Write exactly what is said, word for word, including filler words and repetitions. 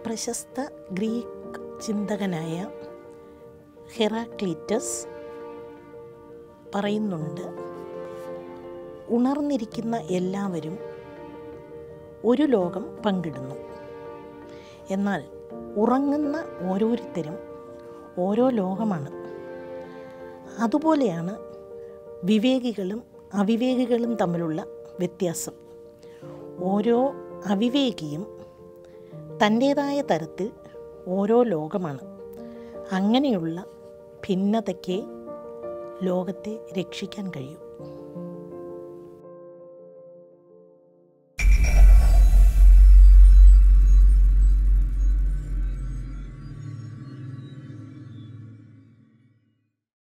പ്രശസ്ത ഗ്രീക്ക് ചിന്തകനായ ഹെറാക്ലീറ്റസ് പറയുന്നുണ്ട്, ഉണർന്നിരിക്കുന്ന എല്ലാവരും ഒരു ലോകം പങ്കിടുന്നു, എന്നാൽ ഉറങ്ങുന്ന ഓരോരുത്തരും ഓരോ ലോകമാണ്. അതുപോലെയാണ് വിവേകികളും അവിവേകികളും തമ്മിലുള്ള വ്യത്യാസം. ഓരോ അവിവേകിയും തൻ്റേതായ തരത്തിൽ ഓരോ ലോകമാണ്. അങ്ങനെയുള്ള ഭിന്നതയ്ക്ക് ലോകത്തെ രക്ഷിക്കാൻ കഴിയും.